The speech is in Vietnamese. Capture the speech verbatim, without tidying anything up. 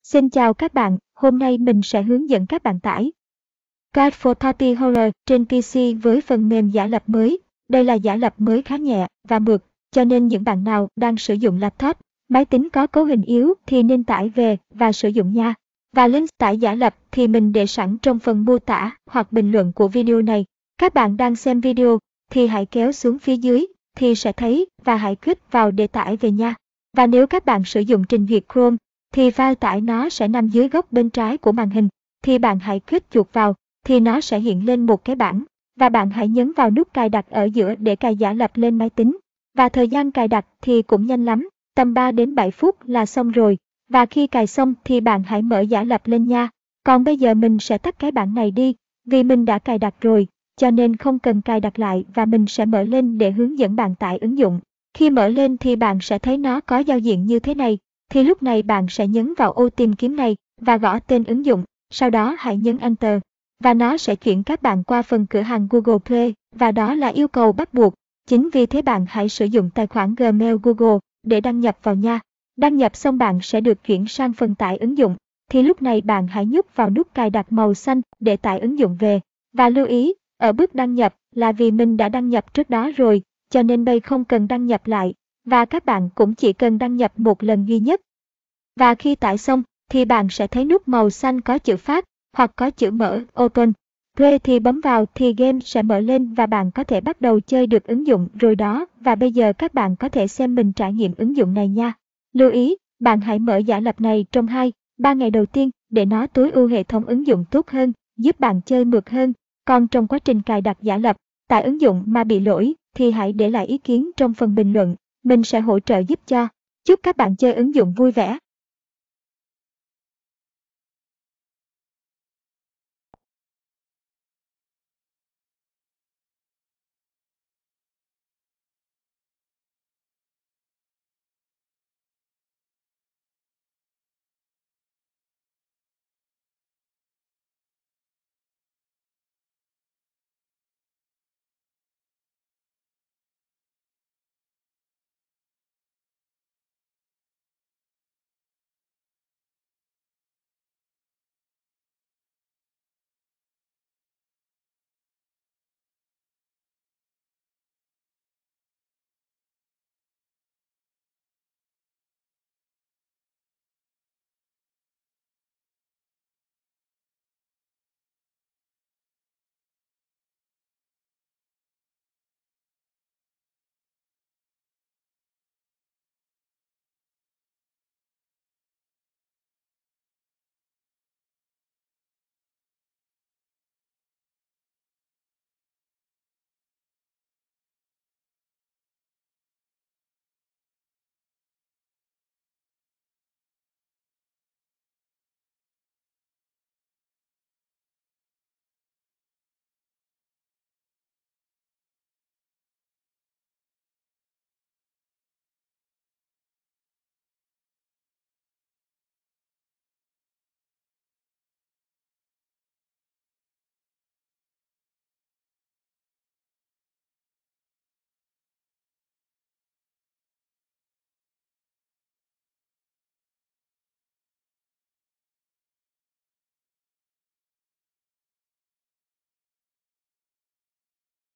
Xin chào các bạn, hôm nay mình sẽ hướng dẫn các bạn tải Card for Party Horror trên pê xê với phần mềm giả lập mới. Đây là giả lập mới khá nhẹ và mượt, cho nên những bạn nào đang sử dụng laptop, máy tính có cấu hình yếu thì nên tải về và sử dụng nha. Và link tải giả lập thì mình để sẵn trong phần mô tả hoặc bình luận của video này. Các bạn đang xem video thì hãy kéo xuống phía dưới thì sẽ thấy và hãy click vào để tải về nha. Và nếu các bạn sử dụng trình duyệt Chrome thì file tải nó sẽ nằm dưới góc bên trái của màn hình, thì bạn hãy click chuột vào, thì nó sẽ hiện lên một cái bảng, và bạn hãy nhấn vào nút cài đặt ở giữa để cài giả lập lên máy tính. Và thời gian cài đặt thì cũng nhanh lắm, tầm ba đến bảy phút là xong rồi, và khi cài xong thì bạn hãy mở giả lập lên nha. Còn bây giờ mình sẽ tắt cái bảng này đi, vì mình đã cài đặt rồi, cho nên không cần cài đặt lại và mình sẽ mở lên để hướng dẫn bạn tải ứng dụng. Khi mở lên thì bạn sẽ thấy nó có giao diện như thế này. Thì lúc này bạn sẽ nhấn vào ô tìm kiếm này và gõ tên ứng dụng, sau đó hãy nhấn Enter. Và nó sẽ chuyển các bạn qua phần cửa hàng Google Play, và đó là yêu cầu bắt buộc. Chính vì thế bạn hãy sử dụng tài khoản Gmail Google để đăng nhập vào nha. Đăng nhập xong bạn sẽ được chuyển sang phần tải ứng dụng. Thì lúc này bạn hãy nhấp vào nút cài đặt màu xanh để tải ứng dụng về. Và lưu ý, ở bước đăng nhập là vì mình đã đăng nhập trước đó rồi, cho nên đây không cần đăng nhập lại. Và các bạn cũng chỉ cần đăng nhập một lần duy nhất. Và khi tải xong, thì bạn sẽ thấy nút màu xanh có chữ phát, hoặc có chữ mở, Open. Play thì bấm vào thì game sẽ mở lên và bạn có thể bắt đầu chơi được ứng dụng rồi đó. Và bây giờ các bạn có thể xem mình trải nghiệm ứng dụng này nha. Lưu ý, bạn hãy mở giả lập này trong hai ba ngày đầu tiên để nó tối ưu hệ thống ứng dụng tốt hơn, giúp bạn chơi mượt hơn. Còn trong quá trình cài đặt giả lập, tải ứng dụng mà bị lỗi, thì hãy để lại ý kiến trong phần bình luận. Mình sẽ hỗ trợ giúp cho. Chúc các bạn chơi ứng dụng vui vẻ.